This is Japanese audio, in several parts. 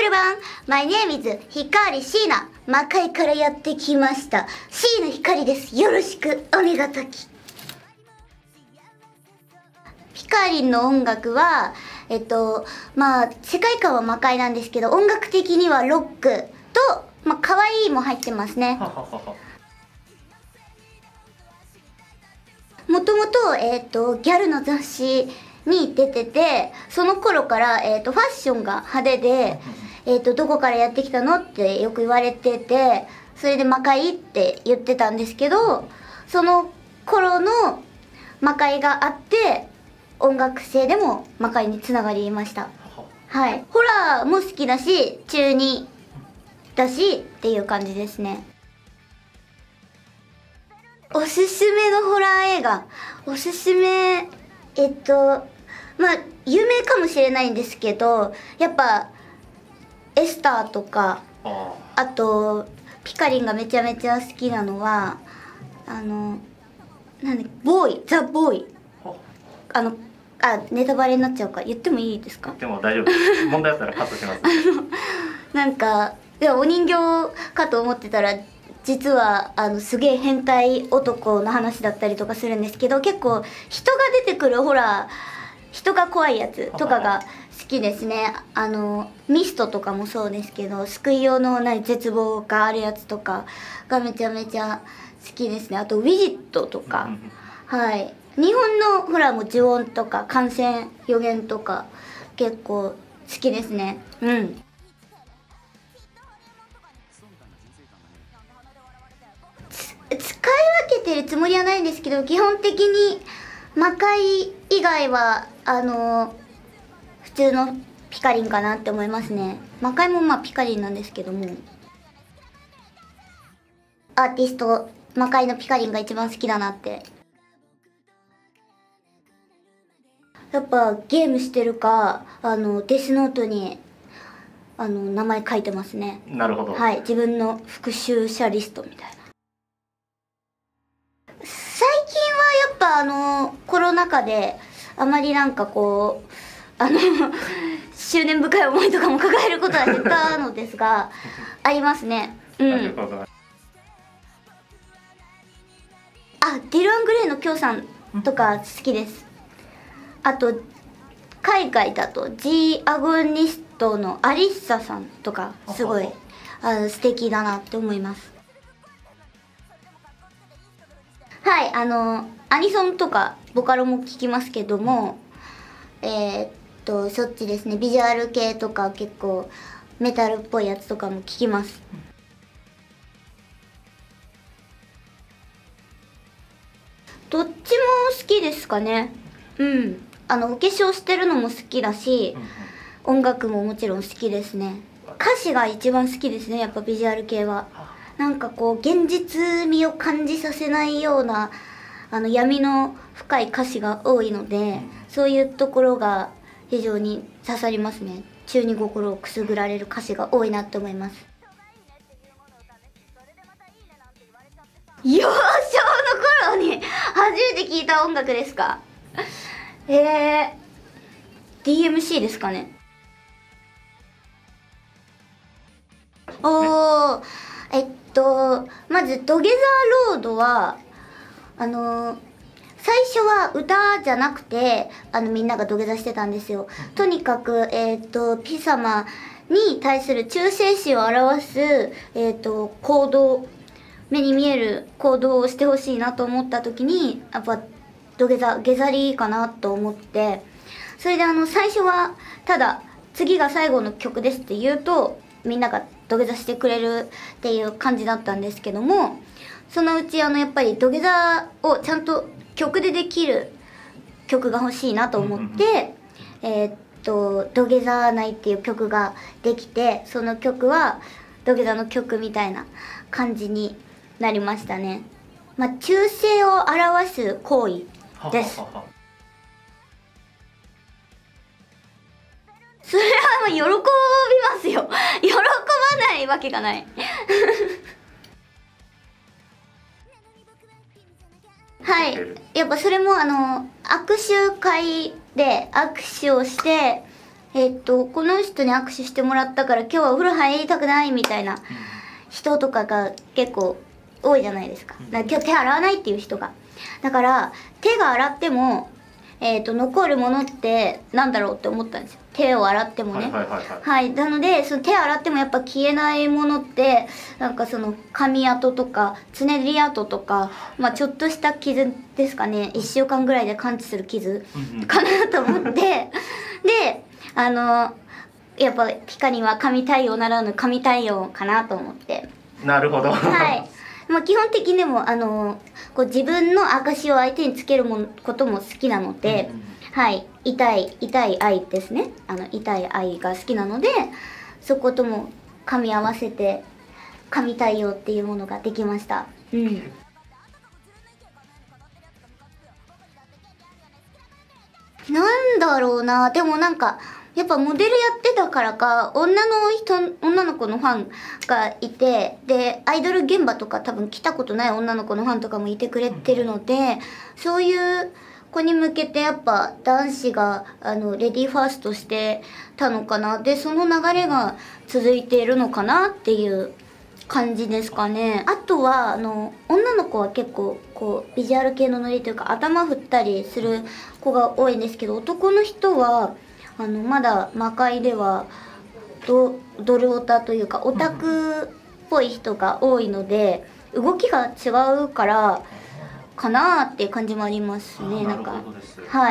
ル版 My name is 光椎名、魔界からやってきました椎名光です。よろしくお願いとき。ピカリンの音楽はまあ世界観は魔界なんですけど、音楽的にはロックとまあ可愛いも入ってますね。もともとギャルの雑誌に出てて、その頃からファッションが派手でどこからやってきたのってよく言われてて、それで魔界って言ってたんですけど、その頃の魔界があって音楽性でも魔界につながりました。はい、ホラーも好きだし中二だしっていう感じですね。おすすめのホラー映画、おすすめまあ有名かもしれないんですけど、やっぱエスターとか、あとピカリンがめちゃめちゃ好きなのはなんだボーイ、ザ・ボーイ。ネタバレになっちゃうから言ってもいいですか？ でも大丈夫です。問題あったらカットします。 なんかお人形かと思ってたら実はすげえ変態男の話だったりとかするんですけど、結構人が出てくるホラー、人が怖いやつとかが好きですね。ミストとかもそうですけど、救いようのない絶望があるやつとかがめちゃめちゃ好きですね。あとウィジットとかはい、日本のホラーも呪音とか感染予言とか結構好きですね。うん。使い分けてるつもりはないんですけど、基本的に魔界以外は普通のピカリンかなって思いますね。魔界もまあピカリンなんですけども、アーティスト魔界のピカリンが一番好きだなって。やっぱゲームしてるかデスノートに名前書いてますね。 なるほど。 はい、自分の復習者リストみたいな。最近はやっぱコロナ禍であまりなんかこう執念深い思いとかも抱えることは減ったのですがありますね。うん。 なるほど。 ディル・アングレイのキョウさんとか好きです。あと海外だとジ・アゴニストのアリッサさんとかすごい素敵だなって思います。はい、アニソンとかボカロも聴きますけども、そっちですね。ビジュアル系とか結構メタルっぽいやつとかも聴きます。どっちも好きですかね。うん。お化粧してるのも好きだし、音楽ももちろん好きですね。歌詞が一番好きですね、やっぱビジュアル系は。なんかこう現実味を感じさせないような闇の深い歌詞が多いので、そういうところが非常に刺さりますね。中二心をくすぐられる歌詞が多いなって思います。幼少の頃に初めて聞いた音楽ですか？DMC ですかね。おー、まず土下座ロードは最初は歌じゃなくてみんなが土下座してたんですよ。とにかくピ様に対する忠誠心を表す行動、目に見える行動をしてほしいなと思った時にやっぱ土下座下座りかなと思って、それで最初はただ次が最後の曲ですって言うとみんなが土下座してくれるっていう感じだったんですけども、そのうちやっぱり土下座をちゃんと曲でできる曲が欲しいなと思って土下座ないっていう曲ができて、その曲は土下座の曲みたいな感じになりましたね。まあ忠誠を表す行為です。それは喜びますよ。喜ばないわけがないはい、やっぱそれも握手会で握手をしてこの人に握手してもらったから今日はお風呂入りたくないみたいな人とかが結構多いじゃないですか。だから今日手洗わないっていう人が。だから手が洗っても、残るものってなんだろうって思ったんですよ。手を洗ってもね。はい。なので、その手洗ってもやっぱ消えないものって、なんかその髪跡とか、つねり跡とか、まあちょっとした傷ですかね。1週間ぐらいで完治する傷かなと思って、で、やっぱピカには神対応ならぬ神対応かなと思って。 なるほど。 はい。まあ基本的にもこう自分の証を相手につけることも好きなので、はい、痛い愛ですね。痛い愛が好きなので、そことも噛み合わせて神対応っていうものができました。うん。なんだろうな、でもなんかやっぱモデルやってたからか女の子のファンがいて、でアイドル現場とか多分来たことない女の子のファンとかもいてくれてるので、そういう子に向けてやっぱ男子がレディーファーストしてたのかな。でその流れが続いているのかなっていう感じですかね。あとは女の子は結構こうビジュアル系のノリというか頭振ったりする子が多いんですけど、男の人はまだ魔界ではドルオタというかオタクっぽい人が多いので、動きが違うからかなっていう感じもありますね。なんかはい。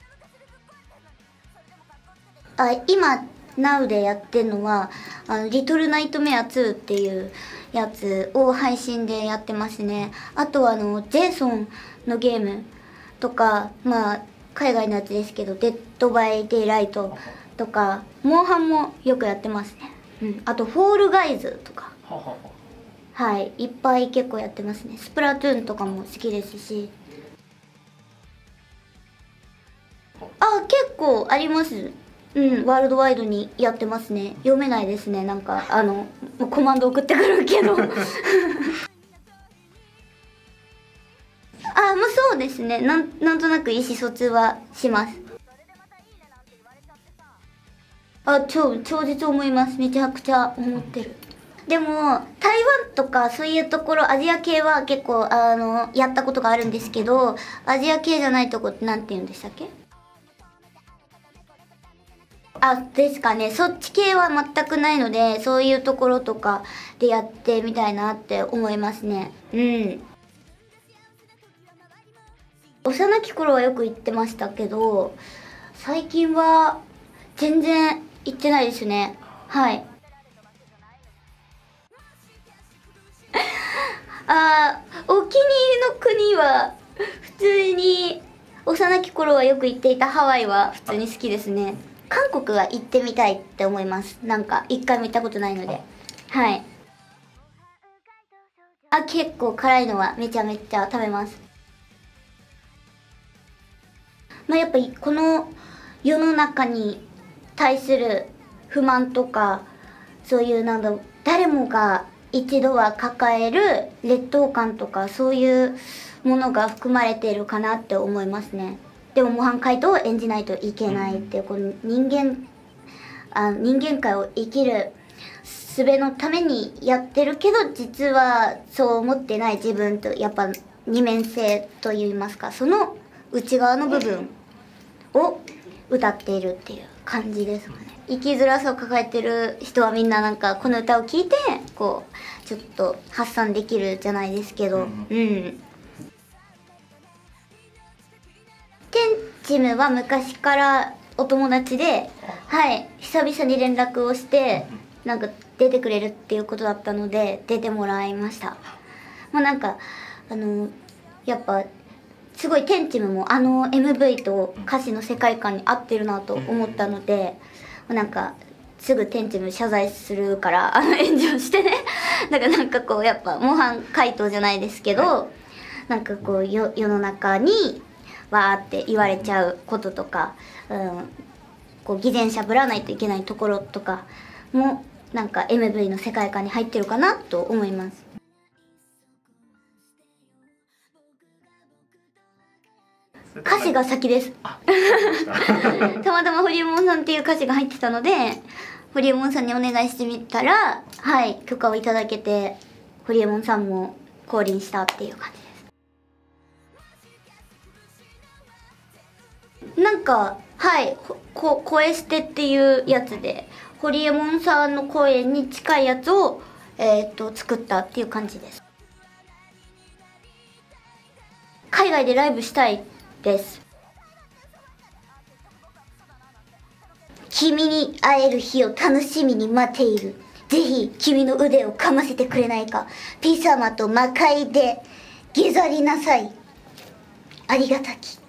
今 Now でやってるのはリトルナイトメア2っていうやつを配信でやってますね。あとはジェイソンのゲームとか、まあ海外のやつですけど、デッドバイデイライトとか、モンハンもよくやってますね。うん。あと、フォールガイズとか。はい。いっぱい結構やってますね。スプラトゥーンとかも好きですし。結構あります。うん。ワールドワイドにやってますね。読めないですね。なんか、コマンド送ってくるけど。まあそうですね。なんとなく意思疎通はします。超絶思います。めちゃくちゃ思ってる。でも、台湾とかそういうところ、アジア系は結構、やったことがあるんですけど、アジア系じゃないとこってなんて言うんでしたっけ？ですかね。そっち系は全くないので、そういうところとかでやってみたいなって思いますね。うん。幼き頃はよく行ってましたけど、最近は全然行ってないですね。はい。お気に入りの国は普通に幼き頃はよく行っていたハワイは普通に好きですね。韓国は行ってみたいって思います。なんか一回も行ったことないので。はい。結構辛いのはめちゃめちゃ食べます。まあやっぱりこの世の中に対する不満とか、そういう誰もが一度は抱える劣等感とか、そういうものが含まれているかなって思いますね。でも模範解答を演じないといけないっていう、この人間界を生きる術のためにやってるけど、実はそう思ってない自分と、やっぱ二面性といいますか、その内側の部分を歌っているっていう感じですかね。生きづらさを抱えてる人はみんななんかこの歌を聴いてこうちょっと発散できるじゃないですけど、テンチムは昔からお友達で、はい、久々に連絡をしてなんか出てくれるっていうことだったので出てもらいました。まあなんかやっぱすごいテンチムもMV と歌詞の世界観に合ってるなと思ったので、なんかすぐテンチム謝罪するから炎上してねなんかこうやっぱ模範解答じゃないですけど、なんかこう世の中にわーって言われちゃうこととか、こう偽善者ぶらないといけないところとかもなんか MV の世界観に入ってるかなと思います。 歌詞が先です。 あ、そうですか。 たまたまホリエモンさんっていう歌詞が入ってたので、ホリエモンさんにお願いしてみたら、はい、許可をいただけて、ホリエモンさんも降臨したっていう感じです。なんか、はい、声捨てっていうやつで、ホリエモンさんの声に近いやつを、作ったっていう感じです。海外でライブしたいです。君に会える日を楽しみに待っている。ぜひ君の腕をかませてくれないか。ピサマと魔界で下ざりなさい。ありがたき。